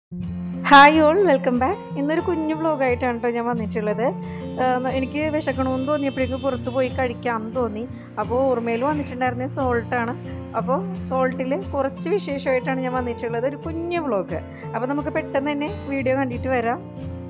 Hi all welcome back. ഇന്നൊരു കുഞ്ഞു വ്ലോഗായിട്ടാണ് കേട്ടോ ഞാൻ വന്നിട്ടുള്ളത്. എനിക്ക് വിശക്കണമെന്ന് തോന്നിയപ്പോഴേക്കും പുറത്ത് പോയി കഴിക്കാമെന്ന് തോന്നി. അപ്പോൾ ഓർമ്മയിൽ വന്നിട്ടുണ്ടായിരുന്നത് സോൾട്ടാണ്. അപ്പോൾ സോൾട്ടിൽ കുറച്ച് വിശേഷമായിട്ടാണ് ഞാൻ വന്നിട്ടുള്ളത്, ഒരു കുഞ്ഞു വ്ലോഗ്. അപ്പോൾ നമുക്ക് പെട്ടെന്ന് തന്നെ വീഡിയോ കണ്ടിട്ട് വരാം.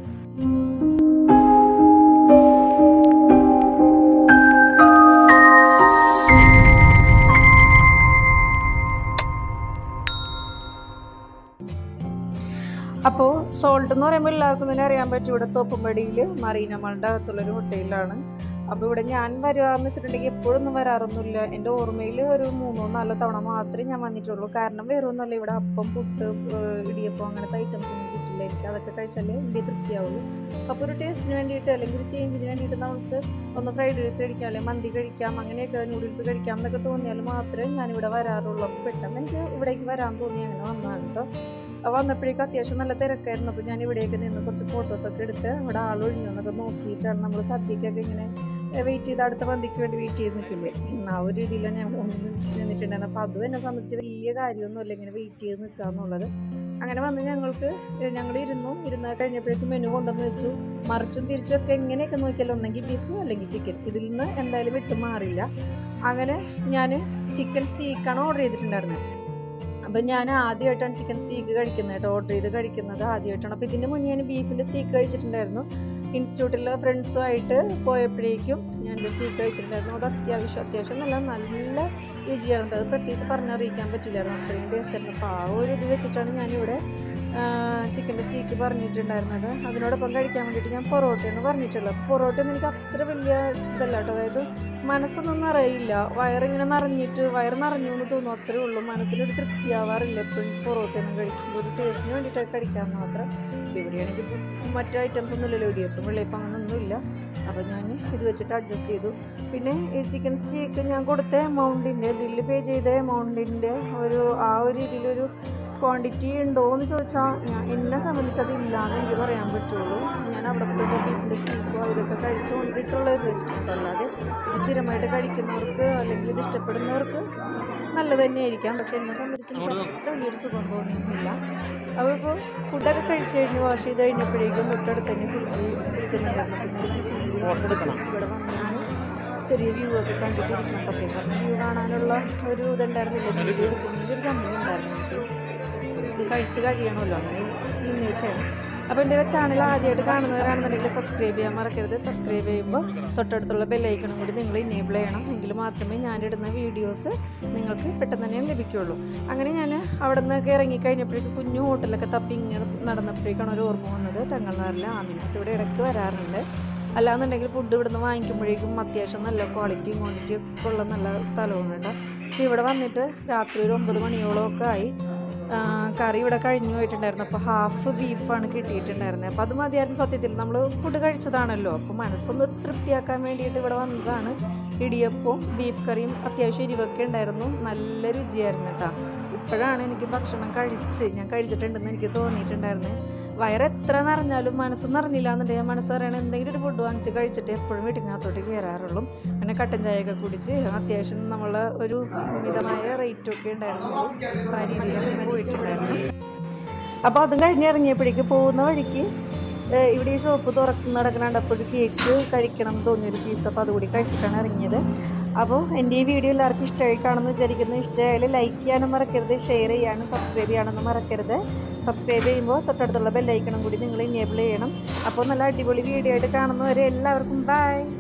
അപ്പോൾ സോൾട്ട് എന്ന് പറയുമ്പോൾ എല്ലാവർക്കും തന്നെ അറിയാൻ പറ്റും, ഇവിടെ തോപ്പുംപടിയിൽ മറീന മാളിൻ്റെ അകത്തുള്ളൊരു ഹോട്ടലിലാണ്. അപ്പോൾ ഇവിടെ ഞാൻ വരികയെന്ന് വെച്ചിട്ടുണ്ടെങ്കിൽ എപ്പോഴൊന്നും വരാറൊന്നുമില്ല. എൻ്റെ ഓർമ്മയിൽ ഒരു 3-4 തവണ മാത്രമേ ഞാൻ വന്നിട്ടുള്ളൂ. കാരണം വേറെ ഒന്നുമല്ല, ഇവിടെ അപ്പം, പുട്ട്, ഇടിയപ്പം അങ്ങനത്തെ ഐറ്റംസ് ഒന്നും കിട്ടില്ല. എനിക്ക് അതൊക്കെ കഴിച്ചാലേ എനിക്ക് തൃപ്തിയാവുള്ളൂ. അപ്പോൾ ഒരു ടേസ്റ്റിന് വേണ്ടിയിട്ട് അല്ലെങ്കിൽ ഒരു ചേഞ്ചിന് വേണ്ടിയിട്ട് നമുക്ക് ഒന്ന് ഫ്രൈഡ് റൈസ് കഴിക്കാം, അല്ലെങ്കിൽ മന്തി കഴിക്കാം, അങ്ങനെയൊക്കെ നൂഡിൽസ് കഴിക്കാം എന്നൊക്കെ തോന്നിയാൽ മാത്രമേ ഞാനിവിടെ വരാറുള്ളൂ. അപ്പോൾ പെട്ടെന്ന് എനിക്ക് ഇവിടേക്ക് വരാൻ തോന്നി, അങ്ങനെ വന്നതാണ് കേട്ടോ. വന്നപ്പോഴേക്കും അത്യാവശ്യം നല്ല തിരക്കായിരുന്നു. അപ്പോൾ ഞാൻ ഇവിടെയൊക്കെ നിന്ന് കുറച്ച് ഫോട്ടോസൊക്കെ എടുത്ത് ഇവിടെ ആളൊഴിഞ്ഞു എന്നൊക്കെ നോക്കിയിട്ടാണ് നമ്മൾ സദ്യക്കൊക്കെ ഇങ്ങനെ വെയിറ്റ് ചെയ്ത് അടുത്ത പന്തിക്ക് വേണ്ടി വെയിറ്റ് ചെയ്ത് നിൽക്കില്ലേ, ആ ഒരു രീതിയിലാണ് ഞാൻ നിന്നിട്ടുണ്ടായിരുന്നു. അപ്പോൾ അതും എന്നെ സംബന്ധിച്ച് വലിയ കാര്യമൊന്നുമില്ല ഇങ്ങനെ വെയിറ്റ് ചെയ്ത് നിൽക്കുക എന്നുള്ളത്. അങ്ങനെ വന്ന് ഞങ്ങൾ ഇരുന്ന് കഴിഞ്ഞപ്പോഴേക്കും മെനു കൊണ്ടുവന്ന് വെച്ചു. മറിച്ചും തിരിച്ചുമൊക്കെ എങ്ങനെയൊക്കെ നോക്കിയാലും ഒന്നെങ്കിൽ ബീഫ് അല്ലെങ്കിൽ ചിക്കൻ, ഇതിൽ നിന്ന് എന്തായാലും വിട്ടു മാറില്ല. അങ്ങനെ ഞാൻ ചിക്കൻ സ്റ്റീക്കാണ് ഓർഡർ ചെയ്തിട്ടുണ്ടായിരുന്നത്. അപ്പം ഞാൻ ആദ്യമായിട്ടാണ് ചിക്കൻ സ്റ്റീക്ക് കഴിക്കുന്നത് കേട്ടോ, ഓർഡർ ചെയ്ത് കഴിക്കുന്നത് ആദ്യമായിട്ടാണ്. അപ്പോൾ ഇതിൻ്റെ മുന്നേ ഞാൻ ബീഫിൻ്റെ സ്റ്റീക്ക് കഴിച്ചിട്ടുണ്ടായിരുന്നു. ഇൻസ്റ്റിറ്റ്യൂട്ടിലെ ഫ്രണ്ട്സുമായിട്ട് പോയപ്പോഴേക്കും ഞാൻ സ്റ്റീക്ക് കഴിച്ചിട്ടുണ്ടായിരുന്നു. അത് അത്യാവശ്യം നല്ല രുചിയായിരുന്നു. അത് പ്രത്യേകിച്ച് പറഞ്ഞറിയിക്കാൻ പറ്റില്ലായിരുന്നു, അത്രയും ടേസ്റ്റ് ആയിരുന്നു. അപ്പോൾ ആ ഒരു ഇത് വെച്ചിട്ടാണ് ഞാനിവിടെ ചിക്കൻ്റെ സ്റ്റീക്ക് പറഞ്ഞിട്ടുണ്ടായിരുന്നത്. അതിനോടൊപ്പം കഴിക്കാൻ വേണ്ടിയിട്ട് ഞാൻ പൊറോട്ടയാണ് പറഞ്ഞിട്ടുള്ളത്. പൊറോട്ടയൊന്നും എനിക്ക് അത്ര വലിയ ഇതല്ല കേട്ടോ, അതായത് മനസ്സൊന്നും നിറയില്ല, വയറിങ്ങനെ വയറ് നിറഞ്ഞു എന്ന് തോന്നും, അത്രേ ഉള്ളൂ. മനസ്സിലൊരു തൃപ്തിയാവാറില്ല എപ്പോഴും പൊറോട്ടയൊന്നും കഴിക്കുമ്പോൾ. ഒരു ടേസ്റ്റിന് വേണ്ടിയിട്ടൊക്കെ കഴിക്കാൻ മാത്രം. ഇവിടെയാണെങ്കിൽ മറ്റു ഐറ്റംസ് ഒന്നും ഇല്ലല്ലോ, വെള്ളയപ്പം അങ്ങനെയൊന്നുമില്ല. അപ്പോൾ ഞാൻ ഇത് വെച്ചിട്ട് അഡ്ജസ്റ്റ് ചെയ്തു. പിന്നെ ഈ ചിക്കൻ സ്റ്റീക്ക് ഞാൻ കൊടുത്ത എമൗണ്ടിൻ്റെ ബില്ല് പേ ചെയ്ത എമൗണ്ടിൻ്റെ ആ ഒരു രീതിയിലൊരു ക്വാണ്ടിറ്റി ഉണ്ടോ എന്ന് ചോദിച്ചാൽ എന്നെ സംബന്ധിച്ച് അതില്ലാന്ന് എനിക്ക് പറയാൻ പറ്റുള്ളൂ. ഞാൻ അവിടെ പോയിട്ട് ബീഫിൻ്റെ സ്റ്റീക്കോ ഇതൊക്കെ കഴിച്ചു കൊണ്ടിട്ടുള്ളത് വെച്ചിട്ടുണ്ട്. അല്ലാതെ സ്ഥിരമായിട്ട് കഴിക്കുന്നവർക്ക് അല്ലെങ്കിൽ ഇത് ഇഷ്ടപ്പെടുന്നവർക്ക് നല്ലത് തന്നെയായിരിക്കാം. പക്ഷെ എന്നെ സംബന്ധിച്ച് എനിക്ക് അത്ര വലിയൊരു സുഖം തോന്നിയൊന്നുമില്ല. അപ്പോൾ ഇപ്പോൾ ഫുഡൊക്കെ കഴിച്ച് കഴിഞ്ഞ് വാഷ് ചെയ്ത് കഴിഞ്ഞപ്പോഴേക്കും തൊട്ടടുത്ത് തന്നെ കുളിക്കുന്നുണ്ടായിരുന്നു. ഇവിടെ വന്നാണ് ചെറിയ വ്യൂ ഒക്കെ കണ്ടിട്ടിരിക്കണം. സത്യം പറഞ്ഞ വ്യൂ കാണാനുള്ള ഒരു ഇതുണ്ടായിരുന്നില്ല, വീഡിയോ എടുക്കുന്നതിൻ്റെ ഒരു സമയം ഉണ്ടായിരുന്നു എനിക്ക്. ഇത് കഴിച്ച് കഴിയണമല്ലോ, അങ്ങനെ നിന്നയിച്ചാണ്. അപ്പോൾ എൻ്റെ ചാനൽ ആദ്യമായിട്ട് കാണുന്നവരാണെന്നുണ്ടെങ്കിൽ സബ്സ്ക്രൈബ് ചെയ്യാൻ മറക്കരുത്. സബ്സ്ക്രൈബ് ചെയ്യുമ്പോൾ തൊട്ടടുത്തുള്ള ബെല്ലൈക്കണും കൂടി നിങ്ങൾ ഇനേബിൾ ചെയ്യണം. എങ്കിൽ മാത്രമേ ഞാനിടുന്ന വീഡിയോസ് നിങ്ങൾക്ക് പെട്ടെന്ന് തന്നെ ലഭിക്കുകയുള്ളൂ. അങ്ങനെ ഞാൻ അവിടെ നിന്നൊക്കെ ഇറങ്ങിക്കഴിഞ്ഞപ്പോഴേക്കും കുഞ്ഞു ഹോട്ടലൊക്കെ തപ്പി ഇങ്ങനെ നടന്നപ്പോഴേക്കാണ് ഒരു ഓർമ്മ വന്നത്. തങ്ങൾനാറിൽ ആംബിയൻസ് ഇവിടെ ഇടയ്ക്ക് വരാറുണ്ട്. അല്ലാന്നുണ്ടെങ്കിൽ ഫുഡ് ഇവിടെ നിന്ന് വാങ്ങിക്കുമ്പോഴേക്കും അത്യാവശ്യം നല്ല ക്വാളിറ്റിയും ക്വാണ്ടിറ്റിയും ഒക്കെ ഉള്ള നല്ല സ്ഥലമാണ് കേട്ടോ. അപ്പോൾ ഇവിടെ വന്നിട്ട് രാത്രി ഒരു 9 മണിയോളമൊക്കെ ആയി. കറി ഇവിടെ കഴിഞ്ഞു പോയിട്ടുണ്ടായിരുന്നു. അപ്പോൾ ഹാഫ് ബീഫാണ് കിട്ടിയിട്ടുണ്ടായിരുന്നത്. അപ്പോൾ അത് മതിയായിരുന്നു. സത്യത്തിൽ നമ്മൾ ഫുഡ് കഴിച്ചതാണല്ലോ, അപ്പോൾ മനസ്സൊന്ന് തൃപ്തിയാക്കാൻ വേണ്ടിയിട്ട് ഇവിടെ വന്നതാണ്. ഇടിയപ്പവും ബീഫ് കറിയും അത്യാവശ്യം എരിവൊക്കെ ഉണ്ടായിരുന്നു, നല്ല രുചിയായിരുന്നു കേട്ടോ. ഇപ്പോഴാണ് എനിക്ക് ഭക്ഷണം ഞാൻ കഴിച്ചിട്ടുണ്ടെന്ന് എനിക്ക് തോന്നിയിട്ടുണ്ടായിരുന്നത്. വയറെത്ര നിറഞ്ഞാലും മനസ്സ് നിറഞ്ഞില്ല എന്നുണ്ടെങ്കിൽ മനസ്സ് പറയണ എന്തെങ്കിലും ഒരു ഫുഡ് വാങ്ങിച്ച് കഴിച്ചിട്ട് എപ്പോഴും വീട്ടിനകത്തോട്ട് കയറാറുള്ളൂ. അങ്ങനെ കട്ടൻ ചായയൊക്കെ കുടിച്ച് അത്യാവശ്യം നമ്മൾ ഒരു മിതമായ റേറ്റൊക്കെ ഉണ്ടായിരുന്നു, ആ രീതിയിലൊക്കെ പോയിട്ടുണ്ടായിരുന്നു. അപ്പോൾ അതും കഴിഞ്ഞിറങ്ങിയപ്പോഴേക്ക് പോകുന്ന വഴിക്ക് ഇവിടെ ഈ ഷോപ്പ് നടക്കുന്നുണ്ടപ്പോൾ ഒരു കേക്ക് കഴിക്കണം എന്ന് തോന്നിയൊരു പീസ്, അപ്പോൾ അതുകൂടി കഴിച്ചിട്ടാണ് ഇറങ്ങിയത്. അപ്പോൾ എൻ്റെ ഈ വീഡിയോ എല്ലാവർക്കും ഇഷ്ടമായി കാണുമെന്ന് വിചാരിക്കുന്നു. ഇഷ്ടമായാലും ലൈക്ക് ചെയ്യാനും മറക്കരുത്, ഷെയർ ചെയ്യാനും സബ്സ്ക്രൈബ് ചെയ്യാനൊന്നും മറക്കരുത്. സബ്സ്ക്രൈബ് ചെയ്യുമ്പോൾ തൊട്ടടുത്തുള്ള ബെല്ലൈക്കണും കൂടി നിങ്ങൾ ഇനേബിൾ ചെയ്യണം. അപ്പോൾ നല്ല അടിപൊളി വീഡിയോ ആയിട്ട് കാണുന്നവരെ എല്ലാവർക്കും ബൈ.